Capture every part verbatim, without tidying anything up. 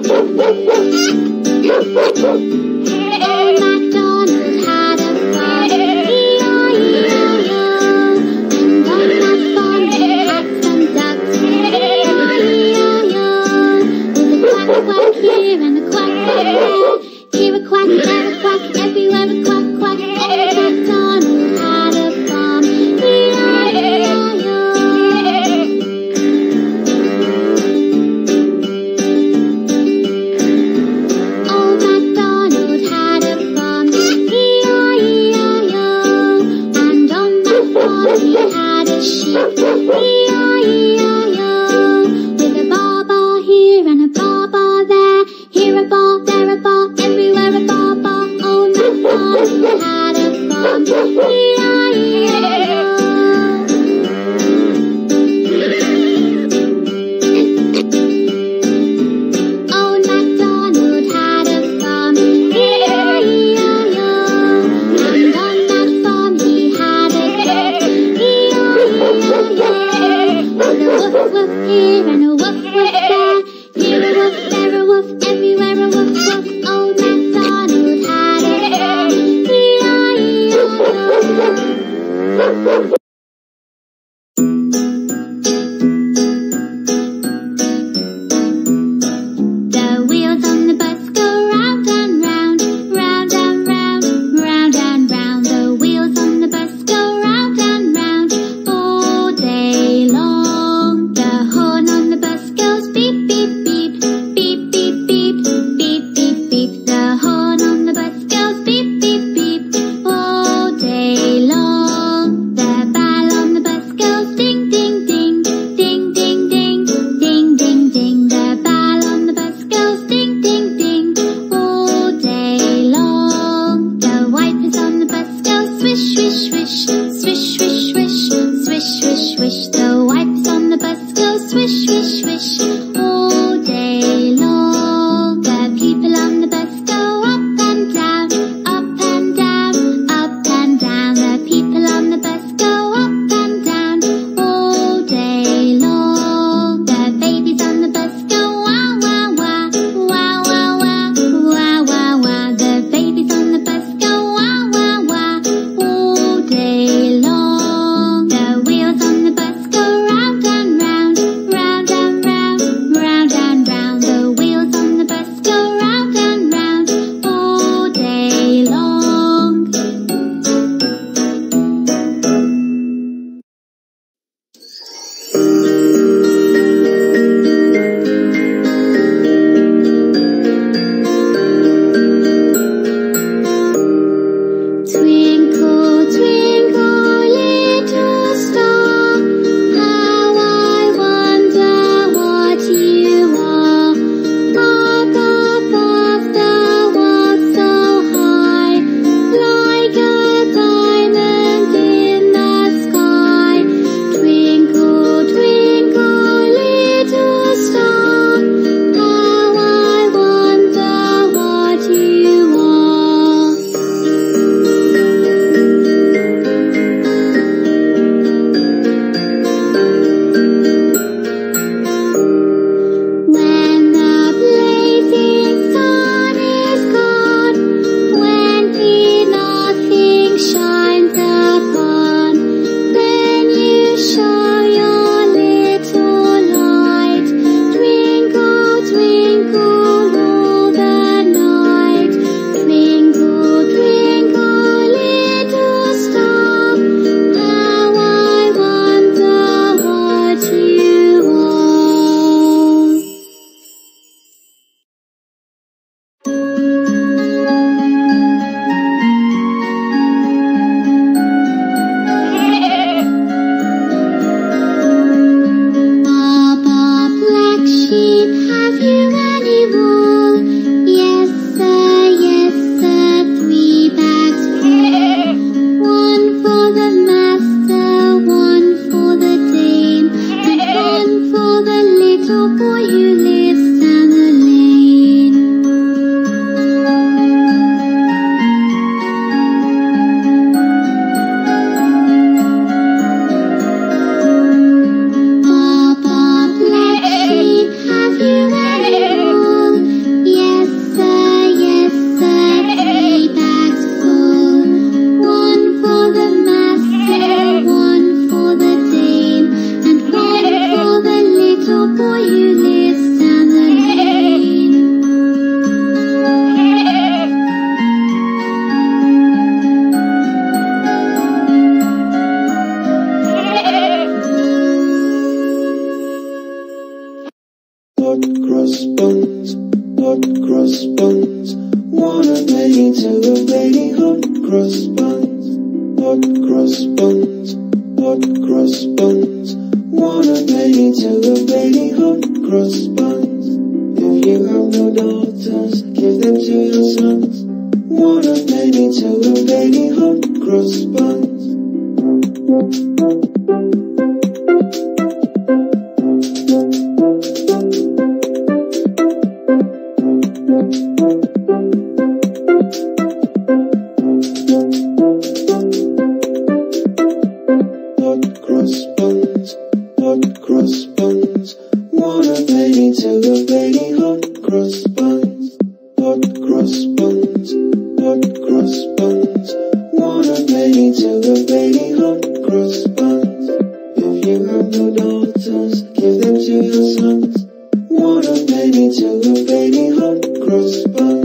Have you any room? buns, hot cross buns. Want a penny to a penny, hot cross buns, hot cross buns, hot cross buns. Want a penny to a penny, hot cross buns. If you have no daughters, give them to your sons. Want a penny to a penny, hot cross buns. Hot cross buns, hot cross buns. Want a penny to a penny, hot cross buns, hot cross buns, hot cross buns. Want a penny to a penny, hot cross buns. If you have no daughters, give them to your sons. Want a penny to a penny, hot cross buns.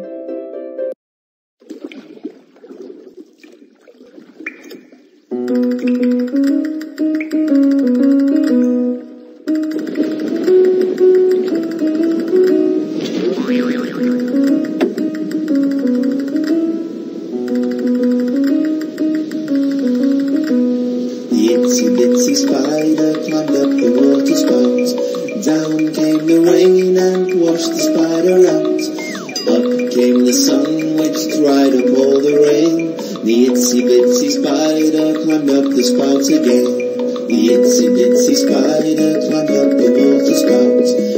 Itsy bitsy spider climbed up the water spout. Down came the rain and washed the spider out. Up came the sun which dried up all the rain. The itsy bitsy spider climbed up the spout again. The itsy bitsy spider climbed up the water spout.